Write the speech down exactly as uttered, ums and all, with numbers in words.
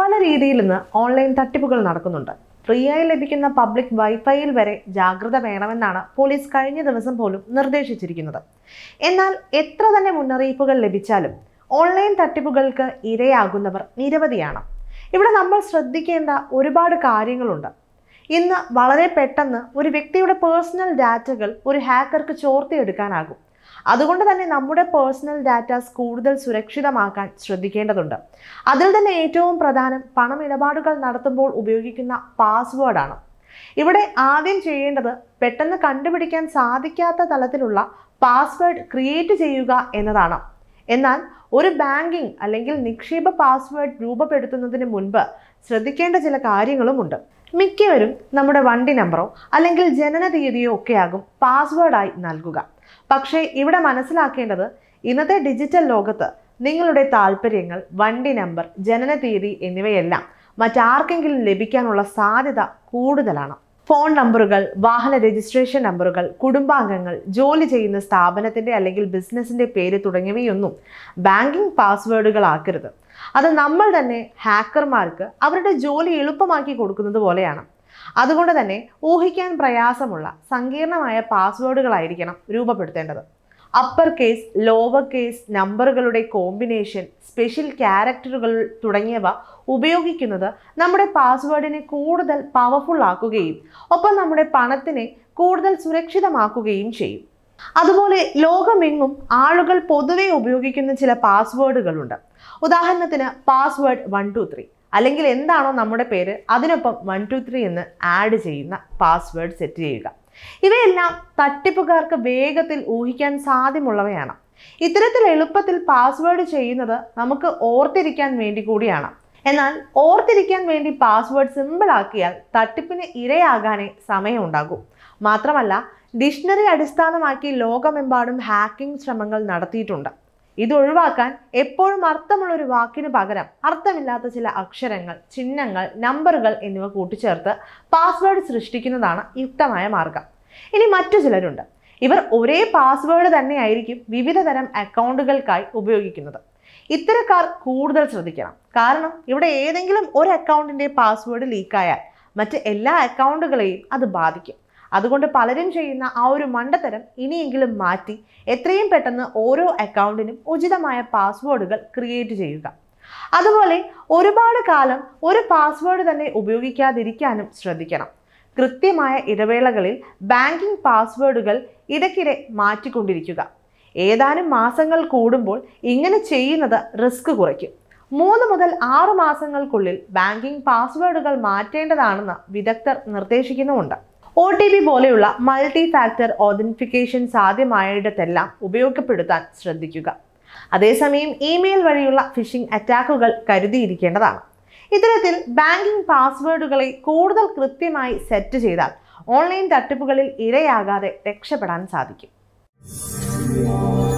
പല രീതിയിൽ ഇന്ന് ഓൺലൈൻ തട്ടിപ്പുകൾ നടക്കുന്നുണ്ട്. ഫ്രീ ആയി ലഭിക്കുന്ന പബ്ലിക് വൈഫൈയിൽ വരെ ജാഗ്രത വേണമെന്നാണ് പോലീസ് കഴിഞ്ഞ ദിവസം പോലും നിർദ്ദേശിച്ചിരിക്കുന്നത്. എന്നാൽ എത്ര തന്നെ മുന്നറിയിപ്പുകൾ ലഭിച്ചാലും ഓൺലൈൻ തട്ടിപ്പുകൾക്ക് ഇരയാകുന്നവർ നിരവധിയാണ്. ഇവിടെ നമ്മൾ ശ്രദ്ധിക്കേണ്ട ഒരുപാട് കാര്യങ്ങളുണ്ട്. ഇന്ന് വളരെ പെട്ടെന്ന് ഒരു വ്യക്തിയുടെ പേഴ്സണൽ ഡാറ്റകൾ ഒരു ഹാക്കർക്ക് ചോർത്തിയെടുക്കാനാകും. അതുകൊണ്ട് തന്നെ നമ്മുടെ പേഴ്സണൽ ഡാറ്റാസ് കൂടുതൽ സുരക്ഷിതമാക്കാൻ ശ്രദ്ധിക്കേണ്ടതുണ്ട്. അതിൽ തന്നെ ഏറ്റവും പ്രധാനം പണമിടപാടുകൾ നടത്തുമ്പോൾ ഉപയോഗിക്കുന്ന പാസ്വേഡാണ്. ഇവിടെ ആദ്യം ചെയ്യേണ്ടത് പെട്ടെന്ന് കണ്ടുപിടിക്കാൻ സാധിക്കാത്ത തലത്തിലുള്ള പാസ്വേഡ് ക്രിയേറ്റ് ചെയ്യുക എന്നതാണ്. എന്നാൽ ഒരു ബാങ്കിങ് അല്ലെങ്കിൽ നിക്ഷേപ പാസ്വേഡ് രൂപപ്പെടുത്തുന്നതിന് മുൻപ് ശ്രദ്ധിക്കേണ്ട ചില കാര്യങ്ങളുമുണ്ട്. മിക്കവരും നമ്മുടെ വണ്ടി നമ്പറോ അല്ലെങ്കിൽ ജനന തീയതിയോ ഒക്കെയാകും പാസ്വേഡായി നൽകുക. പക്ഷേ ഇവിടെ മനസ്സിലാക്കേണ്ടത് ഇന്നത്തെ ഡിജിറ്റൽ ലോകത്ത് നിങ്ങളുടെ താല്പര്യങ്ങൾ, വണ്ടി നമ്പർ, ജനന തീയതി എന്നിവയെല്ലാം മറ്റാർക്കെങ്കിലും ലഭിക്കാനുള്ള സാധ്യത കൂടുതലാണ്. ഫോൺ നമ്പറുകൾ, വാഹന രജിസ്ട്രേഷൻ നമ്പറുകൾ, കുടുംബാംഗങ്ങൾ, ജോലി ചെയ്യുന്ന സ്ഥാപനത്തിന്റെ അല്ലെങ്കിൽ ബിസിനസിന്റെ പേര് തുടങ്ങിയവയൊന്നും ബാങ്കിങ് പാസ്വേഡുകളാക്കരുത്. അത് നമ്മൾ തന്നെ ഹാക്കർമാർക്ക് അവരുടെ ജോലി എളുപ്പമാക്കി കൊടുക്കുന്നത് പോലെയാണ്. അതുകൊണ്ട് തന്നെ ഊഹിക്കാൻ പ്രയാസമുള്ള സങ്കീർണമായ പാസ്വേഡുകളായിരിക്കണം രൂപപ്പെടുത്തേണ്ടത്. അപ്പർ കേസ്, ലോവർ കേസ് നമ്പറുകളുടെ കോമ്പിനേഷൻ, സ്പെഷ്യൽ ക്യാരക്ടറുകൾ തുടങ്ങിയവ ഉപയോഗിക്കുന്നത് നമ്മുടെ പാസ്വേഡിനെ കൂടുതൽ പവർഫുൾ ആക്കുകയും ഒപ്പം നമ്മുടെ പണത്തിനെ കൂടുതൽ സുരക്ഷിതമാക്കുകയും ചെയ്യും. അതുപോലെ ലോകമെങ്ങും ആളുകൾ പൊതുവെ ഉപയോഗിക്കുന്ന ചില പാസ്വേഡുകളുണ്ട്. ഉദാഹരണത്തിന് പാസ്വേഡ് വൺ ടു ത്രീ അല്ലെങ്കിൽ എന്താണോ നമ്മുടെ പേര് അതിനൊപ്പം വൺ ടു ത്രീ എന്ന് ആഡ് ചെയ്യുന്ന പാസ്വേഡ് സെറ്റ് ചെയ്യുക. ഇവയെല്ലാം തട്ടിപ്പുകാർക്ക് വേഗത്തിൽ ഊഹിക്കാൻ സാധ്യമുള്ളവയാണ്. ഇത്തരത്തിൽ എളുപ്പത്തിൽ പാസ്വേഡ് ചെയ്യുന്നത് നമുക്ക് ഓർത്തിരിക്കാൻ വേണ്ടി കൂടിയാണ്. എന്നാൽ ഓർത്തിരിക്കാൻ വേണ്ടി പാസ്വേഡ് സിമ്പിൾ ആക്കിയാൽ തട്ടിപ്പിന് ഇരയാകാനേ സമയമുണ്ടാകും. മാത്രമല്ല ഡിക്ഷണറി അടിസ്ഥാനമാക്കി ലോകമെമ്പാടും ഹാക്കിംഗ് ശ്രമങ്ങൾ നടത്തിയിട്ടുണ്ട്. ഇത് ഒഴിവാക്കാൻ എപ്പോഴും അർത്ഥമുള്ള ഒരു വാക്കിന് പകരം അർത്ഥമില്ലാത്ത ചില അക്ഷരങ്ങൾ, ചിഹ്നങ്ങൾ, നമ്പറുകൾ എന്നിവ കൂട്ടിച്ചേർത്ത് പാസ്വേഡ് സൃഷ്ടിക്കുന്നതാണ് യുക്തമായ മാർഗം. ഇനി മറ്റു ചിലരുണ്ട്. ഇവർ ഒരേ പാസ്വേഡ് തന്നെയായിരിക്കും വിവിധ തരം അക്കൗണ്ടുകൾക്കായി ഉപയോഗിക്കുന്നത്. ഇത്തരക്കാർ കൂടുതൽ ശ്രദ്ധിക്കണം. കാരണം ഇവിടെ ഏതെങ്കിലും ഒരു അക്കൗണ്ടിന്റെ പാസ്വേഡ് ലീക്കായാൽ മറ്റ് എല്ലാ അക്കൗണ്ടുകളെയും അത് ബാധിക്കും. അതുകൊണ്ട് പലരും ചെയ്യുന്ന ആ ഒരു മണ്ടത്തരം ഇനിയെങ്കിലും മാറ്റി എത്രയും പെട്ടെന്ന് ഓരോ അക്കൗണ്ടിനും ഉചിതമായ പാസ്വേഡുകൾ ക്രിയേറ്റ് ചെയ്യുക. അതുപോലെ ഒരുപാട് കാലം ഒരു പാസ്വേഡ് തന്നെ ഉപയോഗിക്കാതിരിക്കാനും ശ്രദ്ധിക്കണം. കൃത്യമായ ഇടവേളകളിൽ ബാങ്കിംഗ് പാസ്വേഡുകൾ ഇടയ്ക്കിടെ മാറ്റിക്കൊണ്ടിരിക്കുക. ഏതാനും മാസങ്ങൾ കൂടുമ്പോൾ ഇങ്ങനെ ചെയ്യുന്നത് റിസ്ക് കുറയ്ക്കും. മൂന്ന് മുതൽ ആറ് മാസങ്ങൾക്കുള്ളിൽ ബാങ്കിംഗ് പാസ്വേഡുകൾ മാറ്റേണ്ടതാണെന്ന് വിദഗ്ധർ നിർദ്ദേശിക്കുന്നുമുണ്ട്. ഒ ടി പി പോലെയുള്ള മൾട്ടി ഫാക്ടർ ഓതന്റിഫിക്കേഷൻ സാധ്യമായിടത്തെല്ലാം ഉപയോഗപ്പെടുത്താൻ ശ്രദ്ധിക്കുക. അതേസമയം ഇമെയിൽ വഴിയുള്ള ഫിഷിംഗ് അറ്റാക്കുകൾ കരുതിയിരിക്കേണ്ടതാണ്. ഇത്തരത്തിൽ ബാങ്കിംഗ് പാസ്വേഡുകളെ കൂടുതൽ കൃത്യമായി സെറ്റ് ചെയ്താൽ ഓൺലൈൻ തട്ടിപ്പുകളിൽ ഇരയാകാതെ രക്ഷപ്പെടാൻ സാധിക്കും.